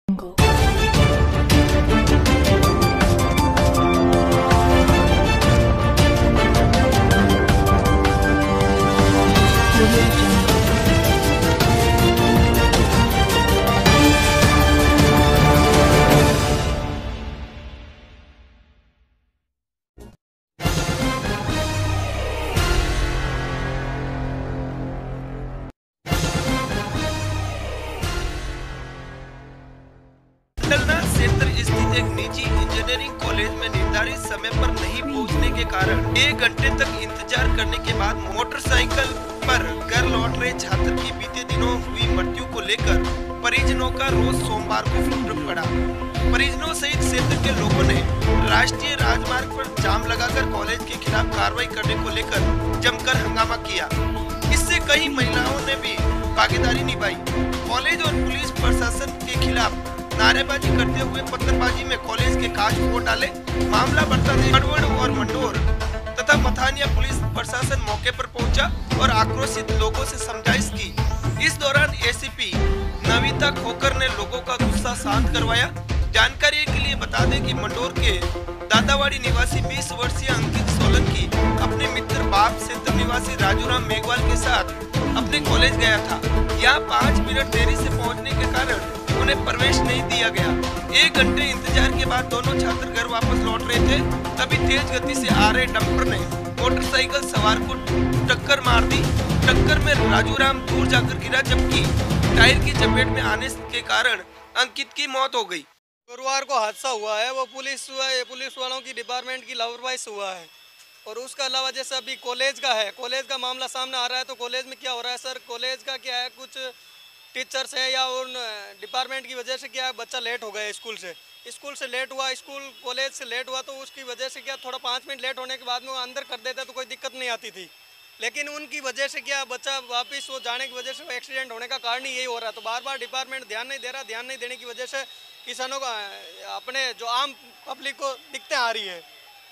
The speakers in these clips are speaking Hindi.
डलना क्षेत्र स्थित एक निजी इंजीनियरिंग कॉलेज में निर्धारित समय पर नहीं पहुंचने के कारण 1 घंटे तक इंतजार करने के बाद मोटरसाइकिल पर घर लौट रहे छात्र की बीते दिनों हुई मृत्यु को लेकर परिजनों का रोज सोमवार को फूट पड़ा। परिजनों सहित क्षेत्र के लोगों ने राष्ट्रीय राजमार्ग पर जाम लगाकर कॉलेज के खिलाफ कार्रवाई करने को लेकर जमकर हंगामा किया। इससे कई महिलाओं ने भी भागीदारी निभाई। कॉलेज और पुलिस प्रशासन के खिलाफ नारेबाजी करते हुए पत्थरबाजी में कॉलेज के कांच फोड़ डाले। मामला बढ़ता देख गड़बड़ और मंडोर तथा मथानिया पुलिस प्रशासन मौके पर पहुंचा और आक्रोशित लोगों से समझाइश की। इस दौरान एसीपी नविता खोकर ने लोगों का गुस्सा शांत करवाया। जानकारी के लिए बता दें कि मंडोर के दादावाड़ी निवासी 20 वर्षीय अंकित सोलंकी अपने मित्र बाप क्षेत्र निवासी राजूराम मेघवाल के साथ अपने कॉलेज गया था। यहाँ 5 मिनट देरी से पहुँचने के कारण उन्हें प्रवेश नहीं दिया गया। 1 घंटे इंतजार के बाद दोनों छात्र घर वापस लौट रहे थे, तभी तेज गति से आ रहे डंपर ने मोटरसाइकिल सवार को टक्कर मार दी। टक्कर में राजूराम दूर जाकर गिरा, जबकि टायर की चपेट में आने के कारण अंकित की मौत हो गई। गुरुवार को हादसा हुआ है, वो पुलिस वालों की डिपार्टमेंट की लापरवाही से हुआ है। और उसके अलावा जैसे अभी कॉलेज का है, कॉलेज का मामला सामने आ रहा है, तो कॉलेज में क्या हो रहा है सर, कॉलेज का क्या है, कुछ टीचर्स है या उन डिपार्टमेंट की वजह से क्या बच्चा लेट हो गया स्कूल से लेट हुआ, कॉलेज से लेट हुआ, तो उसकी वजह से क्या थोड़ा 5 मिनट लेट होने के बाद में वो अंदर कर देता तो कोई दिक्कत नहीं आती थी। लेकिन उनकी वजह से क्या बच्चा वापस वो जाने की वजह से एक्सीडेंट होने का कारण ही यही हो रहा है। तो बार बार डिपार्टमेंट ध्यान नहीं दे रहा, ध्यान नहीं देने की वजह से किसानों का अपने जो आम पब्लिक को दिक्कतें आ रही है।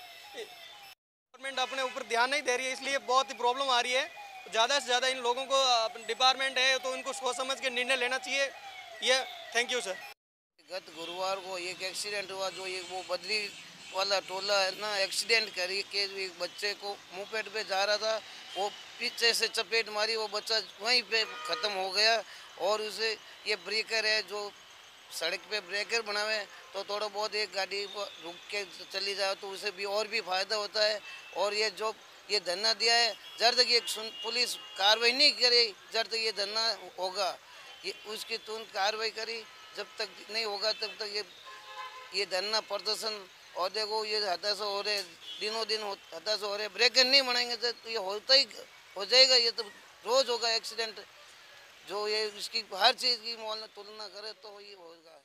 डिपार्टमेंट अपने ऊपर ध्यान नहीं दे रही है, इसलिए बहुत ही प्रॉब्लम आ रही है। ज़्यादा से ज़्यादा इन लोगों को डिपार्टमेंट है तो उनको सोच समझ के निर्णय लेना चाहिए। ये थैंक यू सर। गत गुरुवार को एक एक्सीडेंट हुआ, जो ये वो बद्री वाला टोला है ना, एक्सीडेंट करी के एक बच्चे को मुंहपेट पे जा रहा था, वो पीछे से चपेट मारी, वो बच्चा वहीं पे ख़त्म हो गया। और उसे ये ब्रेकर है, जो सड़क पे ब्रेकर बनावे तो थोड़ा बहुत एक गाड़ी रुक के चली जाए तो उसे भी और भी फायदा होता है। और ये जो ये धरना दिया है, जब तक ये पुलिस कार्रवाई नहीं करे, जब तक ये धरना होगा, ये उसकी तुरंत कार्रवाई करी, जब तक नहीं होगा तब तक ये धरना प्रदर्शन। और देखो ये हताशा हो रहे, दिनों दिन हताशा हो रहे, ब्रेकर नहीं बनाएंगे तो ये होता ही हो जाएगा। ये तो रोज होगा एक्सीडेंट, जो ये इसकी हर चीज़ की तुलना करे तो ये होगा।